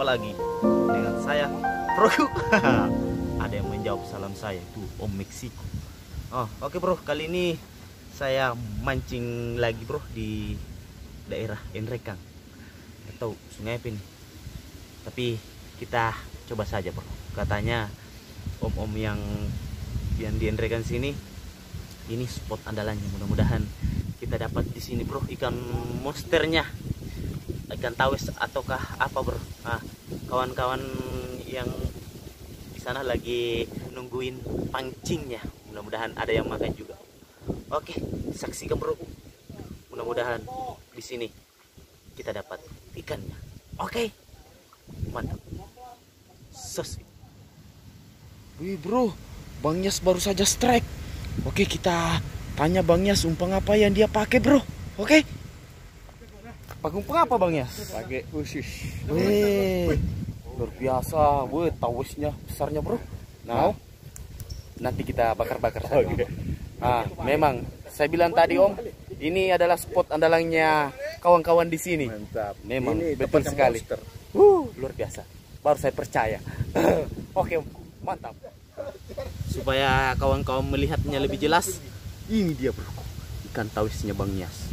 lagi dengan saya, Bro. Ada yang menjawab salam saya, itu Om Meksiko. Oh, oke bro, kali ini saya mancing lagi bro di daerah Enrekang atau Sungai Pin. Tapi kita coba saja bro. Katanya om-om yang di Enrekang sini ini spot andalannya. Mudah-mudahan kita dapat di sini bro ikan monsternya, ikan tawes ataukah apa bro. Nah, kawan-kawan yang di sana lagi nungguin pancingnya. Mudah-mudahan ada yang makan juga. Oke, saksikan bro. Mudah-mudahan di sini kita dapat ikannya. Oke, mantap. Sos. Wih bro, Bang Yas baru saja strike. Oke, kita tanya Bang Yas umpan apa yang dia pakai bro. Oke. Pakai umpan apa Bang Yas? Pakai usus. Wih, luar biasa. Wih, tawesnya besarnya bro. Nah, nanti kita bakar-bakar saja. Oke. Ah, memang saya bilang tadi Om, ini adalah spot andalannya kawan-kawan di sini. Mantap. Memang ini betul sekali. Monster. Luar biasa. Baru saya percaya. Oke, Om. Mantap. Supaya kawan-kawan melihatnya lebih jelas, ini dia bro, ikan tawesnya Bang Yas.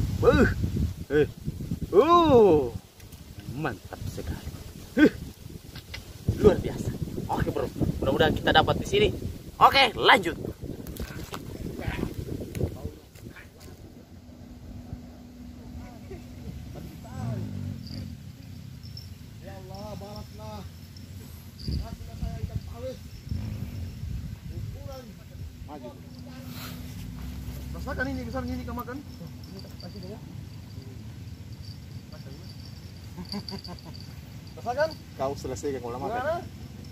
Mantap sekali. Luar biasa. Oke bro, mudah-mudahan kita dapat di sini. Oke, lanjut. Rasakan ini besar ini kamu makan. Rasakan? Kau selesai kalau makan.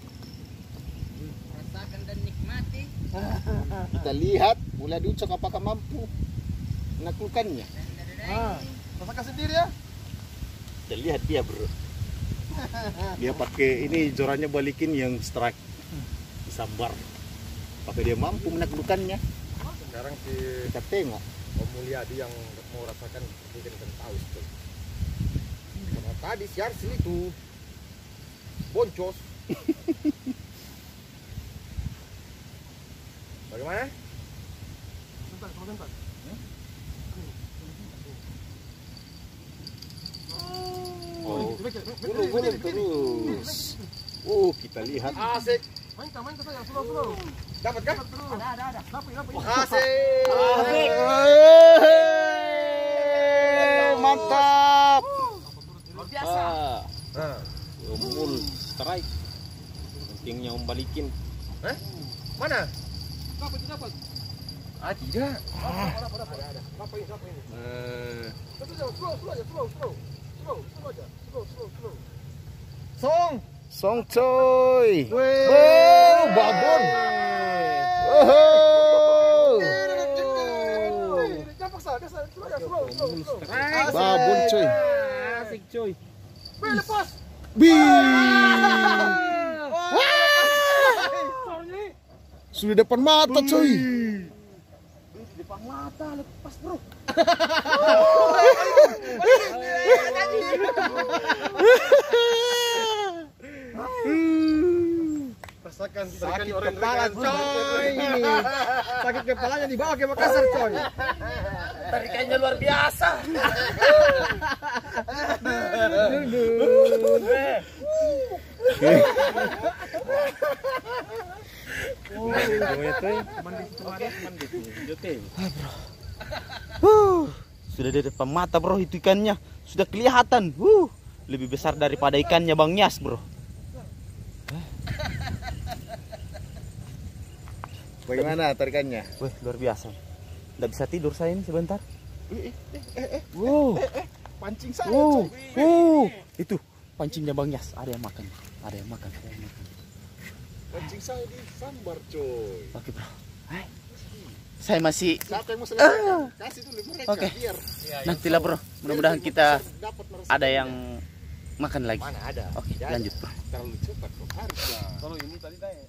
Rasakan dan nikmati. Kita lihat mulai diucap apakah mampu menaklukkannya. Rasakan sendiri ya. Kita lihat dia bro. Dia pakai ini jorannya balikin yang strike disambar. Apakah dia mampu menaklukkannya? Sekarang si Kita tengok. Om Mulyadi yang mau rasakan ikan taus tuh. Karena tadi si Arsil itu boncos. Bagaimana? Oh, gulung terus. Kita lihat. Asik. Main saja, slow. Dapat kan? Ada. Asik. Mantap. Luar biasa. Omul strike. Pentingnya Om balikin. Mana? Dapat. Ah, tidak. Ada. Apa ini? Slow. Song coy. Babon. Babon coy. Asik coy. Lepas. Sudah depan mata coy. Depan mata lepas bro. Rasakan Sakit orang kepala Enrekang, coy. Sakit kepalanya dibawa ke Makassar coy. Tarikannya luar biasa. Sudah di depan mata bro, itu ikannya sudah kelihatan. Lebih besar daripada ikannya Bang Yas bro. Bagaimana tarikannya? Wih, luar biasa. Nggak bisa tidur saya ini sebentar. Wow. Pancing saya Wow. coy. Itu pancingnya Bang Yas. Ada yang makan. Pancing saya disambar coy. Oke bro. Hai. Saya masih Siapa yang mau selesai? Kasih dulu mereka Oke. biar nantilah bro. Mudah-mudahan kita dapat merasa ada yang makan lagi. Mana ada? Oke, lanjut bro. terlalu cepat kok harga. Kalau ini tadi tanya.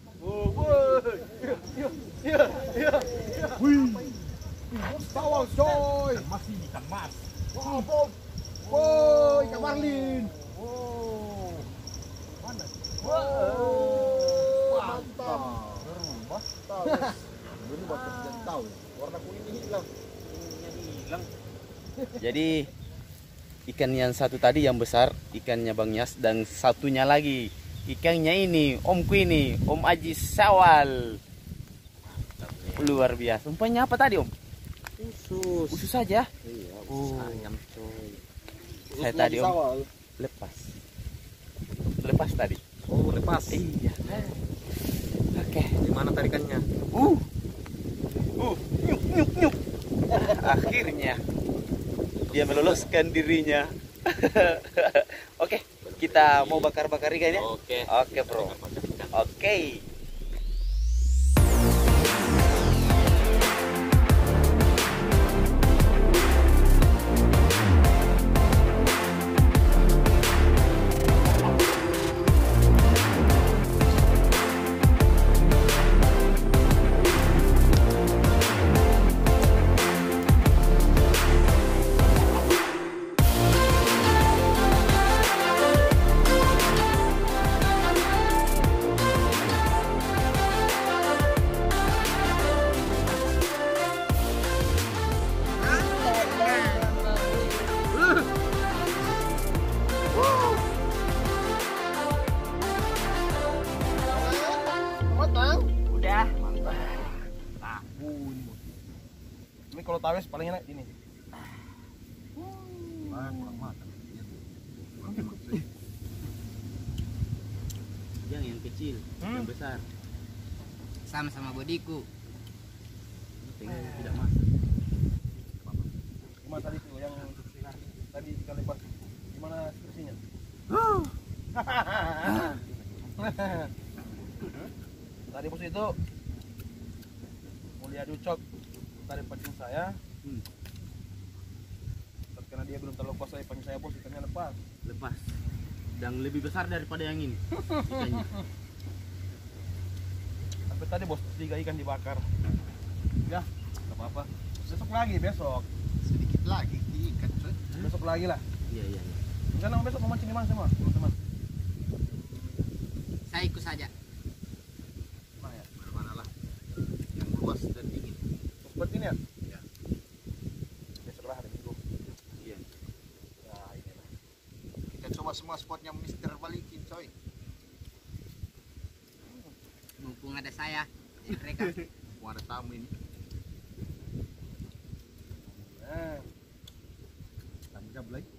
Tawang coy. Masih ikan mas. Wow, ikan marlin. Jadi ikan yang satu tadi yang besar, ikannya Bang Yas, dan satunya lagi ikannya ini, omku ini, Om Aji Sawal. Luar biasa. Umpannya apa tadi, Om? Usus. Usus saja. Iya, Oh. ayam coy. Saya tadi, Om, lepas. Lepas tadi. Oh, lepas. Iya. Oke. Di mana tarikannya? Nyuk nyuk nyuk. Akhirnya dia meloloskan dirinya. Oke, kita mau bakar-bakar ikan ya? Oke. Oke, Bro. Oke. Udah. Ini kalau tawes paling enak ini. Yang kecil, yang besar. Sama-sama bodiku. Tidak masak. Gimana tadi tuh yang tadi ikan lepas? Gimana situasinya? Tadi bos itu mulia Ducok tarik pancing saya. Tapi karena dia belum terlalu kuasa pancing saya bos, ikannya lepas. Lepas. Dan lebih besar daripada yang ini. Ikannya. Sampai tadi bos 3 ikan dibakar. Ya, nggak apa-apa. Besok lagi besok. Sedikit lagi ikan coy. Besok lagi lah. Iya, iya, iya. Rencana besok mau mancing di mana semua, teman-teman? Saya ikut saja. Mana ya? Mana lah yang luas dan dingin. Seperti ini ya? Ya. Besok lah hari Minggu. Iya. Ya, ini lah. Kita coba semua spotnya Mister balikin coy. Mumpung ada saya. Mereka. Mau ada tamu ini. Nah, Tanggap lagi.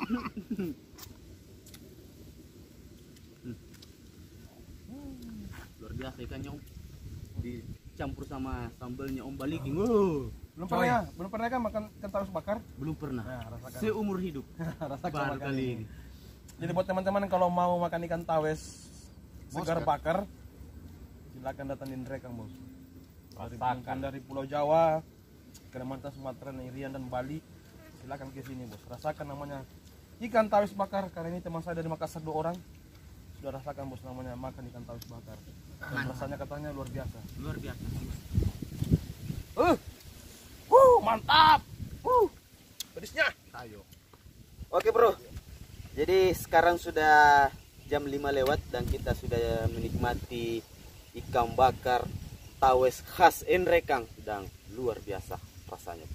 Luar biasa ikannya, Om. Dicampur sama sambalnya Om balikin. Wow. belum pernah ya? Belum pernah kan makan ikan taus bakar? Belum pernah. Nah, rasakan. Seumur hidup. Rasakan Baru makan kali ini. ini. Jadi buat teman-teman kalau mau makan ikan tawes segar Bos, bakar, silakan datangin Rekang bos. Rasakan. Dari Pulau Jawa, Kalimantan, Sumatera, Irian dan Bali, silakan ke sini bos. Rasakan namanya ikan tawes bakar. Karena ini teman saya dari Makassar 2 orang sudah rasakan bos namanya makan ikan tawes bakar. Dan rasanya katanya luar biasa. Luar biasa. Mantap. Pedisnya. Ayo. Oke, Bro. Jadi sekarang sudah jam 5 lewat dan kita sudah menikmati ikan bakar tawes khas Enrekang dan luar biasa rasanya.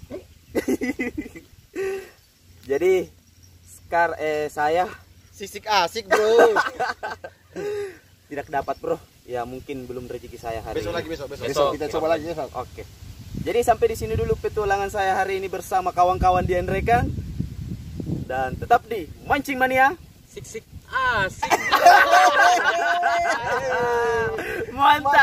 Jadi saya Sisik asik bro. tidak dapat, Bro. Ya mungkin belum rezeki saya hari ini. Besok kita coba lagi besok. Oke. Jadi sampai di sini dulu petualangan saya hari ini bersama kawan-kawan di Enrekang. Dan tetap di Mancing Mania. Sik-sik asik. Mantap.